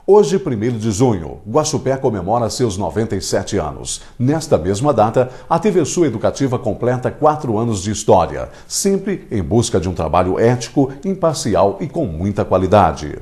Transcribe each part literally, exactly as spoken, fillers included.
Hoje, primeiro de junho, Guaxupé comemora seus noventa e sete anos. Nesta mesma data, a T V Sul Educativa completa quatro anos de história, sempre em busca de um trabalho ético, imparcial e com muita qualidade.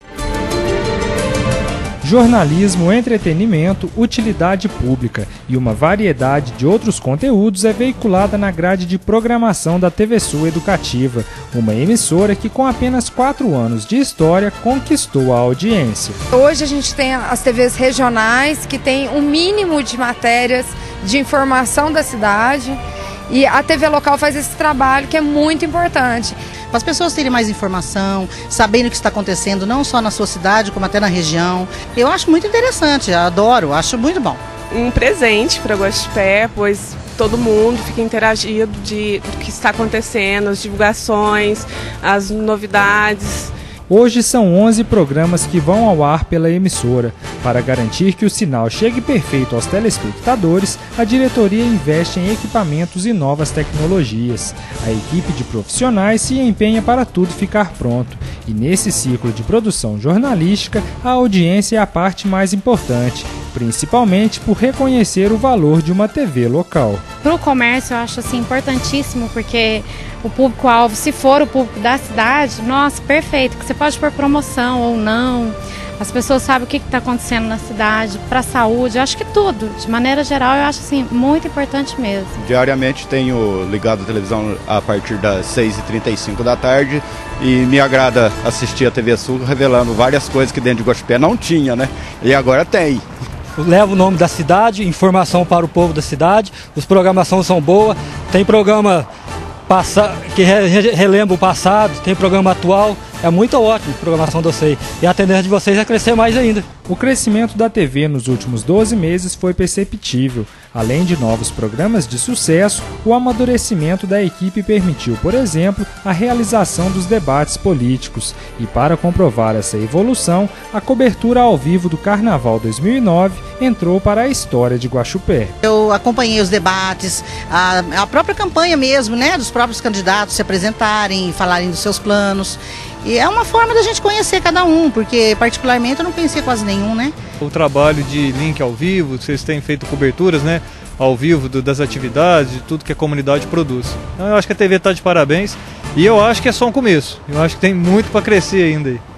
Jornalismo, entretenimento, utilidade pública e uma variedade de outros conteúdos é veiculada na grade de programação da T V Sul Educativa, uma emissora que com apenas quatro anos de história conquistou a audiência. Hoje a gente tem as T Vs regionais que tem um mínimo de matérias de informação da cidade e a T V local faz esse trabalho que é muito importante. Para as pessoas terem mais informação, sabendo o que está acontecendo não só na sua cidade, como até na região. Eu acho muito interessante, adoro, acho muito bom. Um presente para Guaxupé, pois todo mundo fica interagido de, do que está acontecendo, as divulgações, as novidades. Hoje são onze programas que vão ao ar pela emissora. Para garantir que o sinal chegue perfeito aos telespectadores, a diretoria investe em equipamentos e novas tecnologias. A equipe de profissionais se empenha para tudo ficar pronto. E nesse ciclo de produção jornalística, a audiência é a parte mais importante, principalmente por reconhecer o valor de uma T V local. Para o comércio eu acho assim, importantíssimo, porque o público-alvo, se for o público da cidade, nossa, perfeito, que você pode pôr promoção ou não, as pessoas sabem o que está acontecendo na cidade, para a saúde, eu acho que tudo, de maneira geral, eu acho assim, muito importante mesmo. Diariamente tenho ligado a televisão a partir das seis e trinta e cinco da tarde e me agrada assistir a T V Sul revelando várias coisas que dentro de Guaxupé não tinha, né? E agora tem. Leva o nome da cidade, informação para o povo da cidade, as programações são boas, tem programa passa, que re, relembra o passado, tem programa atual, é muito ótimo a programação de vocês. E a tendência de vocês é crescer mais ainda. O crescimento da T V nos últimos doze meses foi perceptível. Além de novos programas de sucesso, o amadurecimento da equipe permitiu, por exemplo, a realização dos debates políticos. E para comprovar essa evolução, a cobertura ao vivo do Carnaval dois mil e nove entrou para a história de Guaxupé. Eu acompanhei os debates, a, a própria campanha mesmo, né, dos próprios candidatos se apresentarem e falarem dos seus planos. E é uma forma da gente conhecer cada um, porque particularmente eu não conhecia quase nenhum, né? O trabalho de link ao vivo, vocês têm feito coberturas, né, ao vivo do, das atividades, de tudo que a comunidade produz. Então eu acho que a T V está de parabéns e eu acho que é só um começo. Eu acho que tem muito para crescer ainda aí.